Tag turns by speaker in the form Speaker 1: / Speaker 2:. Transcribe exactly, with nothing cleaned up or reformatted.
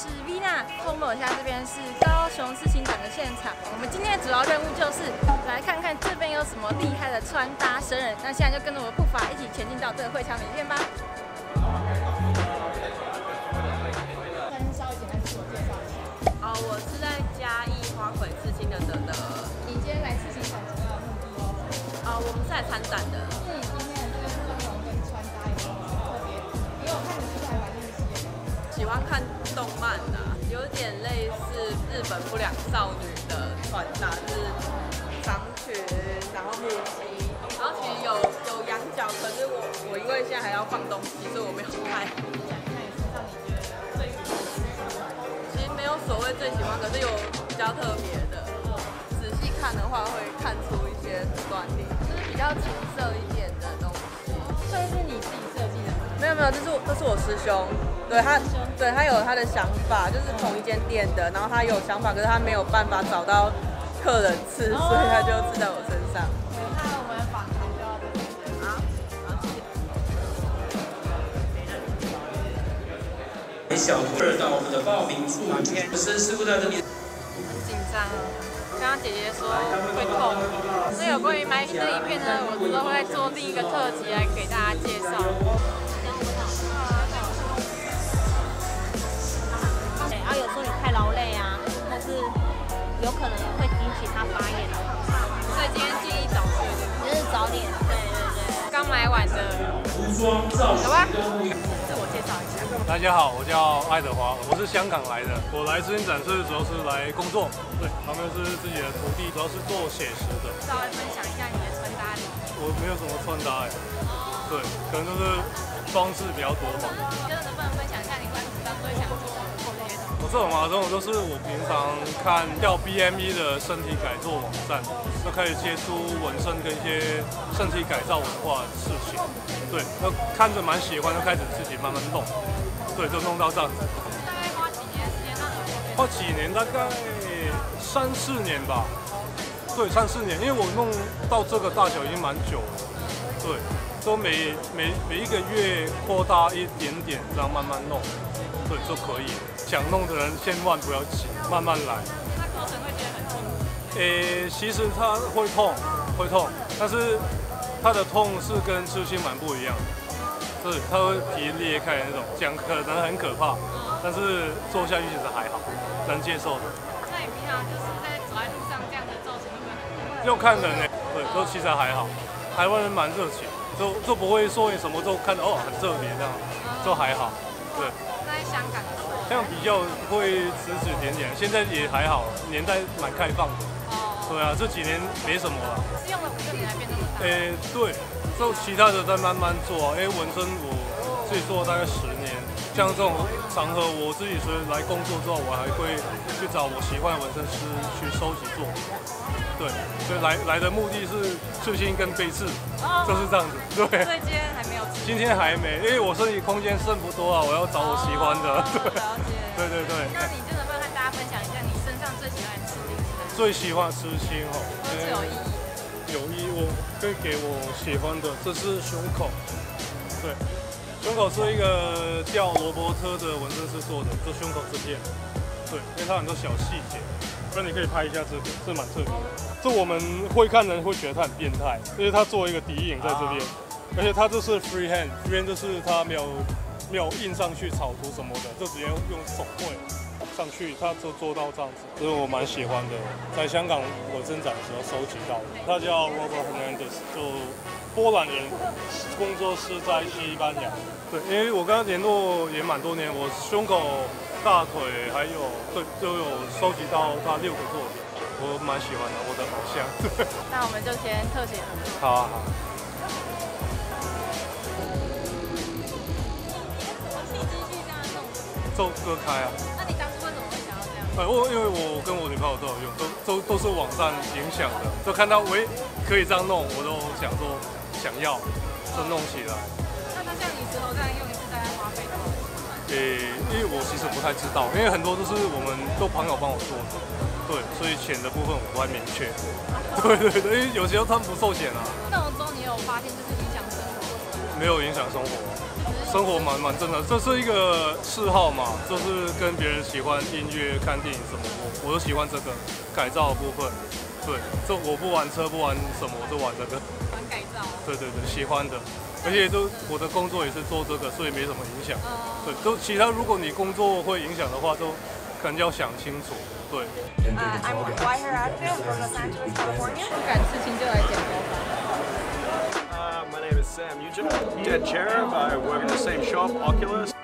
Speaker 1: 是 V 娜，后面我现在这边是高雄刺青展的现场。我们今天的主要任务就是来看看这边有什么厉害的穿搭神人。那现在就跟着我的步伐一起前进到这个会场里面吧。先稍微简单自我介绍一下。
Speaker 2: 哦，我是在嘉义花魁刺青的德德。
Speaker 1: 你今天来刺青展主要的目的哦？
Speaker 2: 哦，我们是来参展的。
Speaker 1: 那你今天的这个妆容跟穿搭有没有什么特别？因为我看你是不是还蛮日系的？
Speaker 2: 喜欢看动漫啊，有点类似日本不良少女的穿搭，就是长裙，然后护膝，然后其实有有羊角，可是我我因为现在还要放东西，所以我没有拍。
Speaker 1: 讲一下你身上你觉得最喜欢的是什么？
Speaker 2: 其实没有所谓最喜欢，可是有比较特别的。仔细看的话，会看出一些端倪，就是比较情色一点的东西。
Speaker 1: 所以是你自己设计的吗？
Speaker 2: 没有没有，这是我这是我师兄，对他对他有他的想法，就是同一间店的，然后他有想法，可是他没有办法找到客人刺，所以他就刺在我身上。
Speaker 1: 那我们访谈就到这里。
Speaker 2: 好，好，谢谢。
Speaker 3: 小徒儿到我们的报名处，申师傅在这边。
Speaker 1: 很紧张哦，刚刚姐姐说会痛，所以有关于埋名的影片呢，我之后会再做另一个特辑来给大家介绍。
Speaker 4: 对，然后有时候你太劳累啊，或是有可能会引起他发炎的。
Speaker 1: 所以今天建议早去，
Speaker 4: 就是早点，对对对。
Speaker 1: 刚买完的，走吧。自我介绍一下。
Speaker 5: 大家好，我叫爱德华，我是香港来的。我来刺青展是主要是来工作，对，旁边是自己的徒弟，主要是做写实的。
Speaker 1: 稍微分享一下你的穿搭理念。
Speaker 5: 我没有什么穿搭哎，对，可能就是装饰比较多嘛。
Speaker 1: 你跟能不能分享一下你关于当初想做做这些东西？
Speaker 5: 我这种嘛，这种都是我平常看叫 B M E 的身体改造网站，就开始接触纹身跟一些身体改造文化的事情。对，那看着蛮喜欢，就开始自己慢慢弄。对，就弄到这样子。
Speaker 1: 大概花几年时间让耳朵变？
Speaker 5: 花几年，大概三四年吧。对，三四年，因为我弄到这个大小已经蛮久了。对，都每每每一个月扩大一点点，这样慢慢弄，对就可以。想弄的人千万不要急，慢慢来。
Speaker 1: 那过程会觉得很辛苦。
Speaker 5: 诶，其实它会痛，会痛，但是它的痛是跟刺青蛮不一样的。对，它会皮裂开的那种，讲可能很可怕，但是做下去其实还好，能接受的。
Speaker 1: 那你平常就是在走在路上这样的造型，会不会很困扰？
Speaker 5: 要看人呢，对，都其实还好。台湾人蛮热情，就就不会说你什么都看哦很特别这样，就还好。对。
Speaker 1: 那在香港的时候，
Speaker 5: 这样比较会指指点点，现在也还好，年代蛮开放的。
Speaker 1: 哦。
Speaker 5: 对啊，这几年没什么了。
Speaker 1: 是用了五六年才变那么大。
Speaker 5: 诶，对。就其他的在慢慢做啊，因为纹身我自己做了大概十年，像这种场合，我自己除了来工作之后，我还会去找我喜欢的纹身师去收集作品。对，所以来来的目的是刺青跟背刺，
Speaker 1: 哦、
Speaker 5: 就是这样子。对。
Speaker 1: 所以今天还没有刺。
Speaker 5: 今天还没，因为我身体空间剩不多啊，我要找我喜欢的。
Speaker 1: 哦、
Speaker 5: 对。
Speaker 1: 了解。
Speaker 5: 对对对。
Speaker 1: 那你真的不能和大家分享一下你身上最喜欢的刺青是哪？
Speaker 5: 最喜欢刺青哦。
Speaker 1: 最有意义。
Speaker 5: 有意，我可以给我喜欢的，这是胸口，对，胸口是一个叫罗伯特的纹身师做的，就胸口这片，对，因为它很多小细节，那你可以拍一下这个，这蛮特别的，这我们会看人会觉得它很变态，因为它做一个底影在这边，而且它这是 free hand，free hand 就是它没有没有印上去草图什么的，就直接用手绘。上去，他就做到这样子，这是我蛮喜欢的，在香港纹身展的时候收集到的。他叫 Robert Hernandez， 就波兰人，工作室在西班牙。对，因为我跟他联络也蛮多年，我胸口、大腿还有对都有收集到他六个作品，我蛮喜欢的，我的偶像。对。
Speaker 1: 那我们就先特写合作。
Speaker 5: 好啊好。就割开啊。
Speaker 1: 那你当初为什么会想要这样？
Speaker 5: 呃，我因为我跟我女朋友都有用，都都都是网站影响的，就看到喂可以这样弄，我都想说想要，就弄起来。
Speaker 1: 那那像你之后这样用一次大概花费多少？
Speaker 5: 诶，因为我其实不太知道，因为很多都是我们都朋友帮我做的，对，所以钱的部分我不太明确。对对对，因为有时候他们不收钱啊。
Speaker 1: 那我之后你有发现就是影响生活？
Speaker 5: 没有影响生活。
Speaker 1: 只是
Speaker 5: 生活蛮蛮正常，这是一个嗜好嘛，就是跟别人喜欢音乐、看电影什么，我我都喜欢这个改造的部分。对，这我不玩车，不玩什么，我就玩这个。
Speaker 2: 玩改造。
Speaker 5: 对对对，喜欢的，而且都我的工作也是做这个，所以没什么影响。对，都其他如果你工作会影响的话，都可能要想清楚。对。
Speaker 6: Uh, I'm Wire Active from Los Angeles, California.
Speaker 1: 不敢刺青就来剪头发。
Speaker 7: Uh, my name is Sam Nugent, Dead Cherub. I work in the same shop, Oculus.